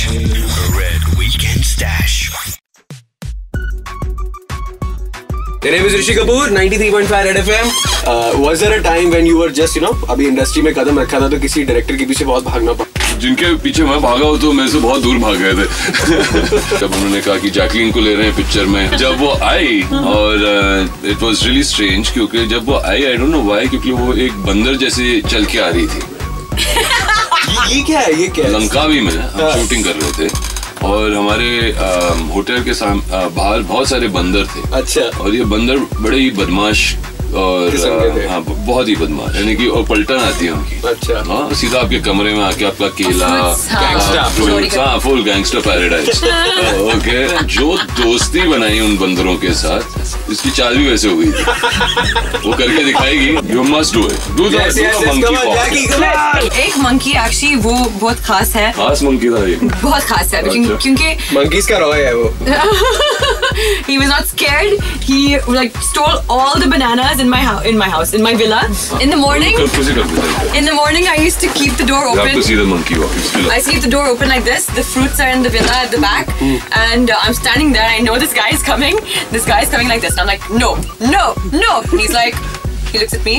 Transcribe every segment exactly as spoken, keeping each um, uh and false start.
Red Weekend Stash. My name is Rishi Kapoor, ninety-three point five Red F M. Uh, was there a time when you were just, you know, अभी industry में कदम रखा था तो किसी director के पीछे बहुत भागना पड़ा? जिनके पीछे मैं भागा हूँ तो मेरे से बहुत दूर भाग गए थे। जब उन्होंने कहा कि जैकलीन को ले रहे हैं पिक्चर में, जब वो आई और इट वाज रियली स्ट्रेंज क्योंकि जब वो I I don't know why, क्योंकि वो एक बंदर जैसे चल के आ रही थी। ये क्या है? ये क्या है? लंकावी में हम शूटिंग कर रहे थे और हमारे होटल के सामने बाहर बहुत सारे बंदर थे। अच्छा। और ये बंदर बड़े ही बदमाश और हाँ बहुत ही बदमाश, यानी कि और पलटन आती है उनकी। अच्छा। हाँ, सीधा आपके कमरे में आके आपका केला, gangster, full gangster paradise. Okay, जो दोस्ती बनाई उन बंदरों के साथ, इसकी चाल भी वैसे हो गई थी। वो करके दिखाएगी। You must do it, do that monkey. एक मंकी एक्चुअली वो बहुत खास है। खास मंकी था ये, बहुत खास है क्योंकि मंकीज का रॉय है वो। He was not scared. He like stole all the bananas in my house, in my house, in my villa. In the morning, in the morning, I used to keep the door open. You have to see the monkey walk. I see the door open like this. The fruits are in the villa at the back, and uh, I'm standing there. I know this guy is coming. This guy is coming like this. And I'm like, no, no, no. And he's like, he looks at me.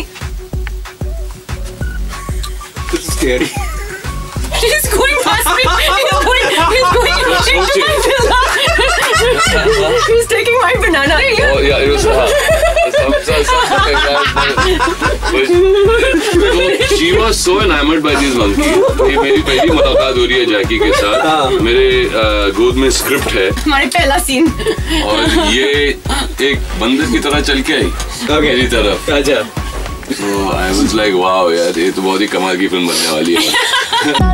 This is scary. He's going past me. He's going. He's going into my villa. He's taking my banana. Oh yeah, it was. Uh, some, some, so she was so enamored by these monkeys. ये मेरी पहली मुलाकात हो रही है जैकी के साथ। मेरे गोद में स्क्रिप्ट है। हमारे पहला सीन। और ये एक बंदर की तरह चल के आई मेरी तरफ। अच्छा। So I was like, wow यार, ये तो बहुत ही कमाल की फिल्म बनने वाली है।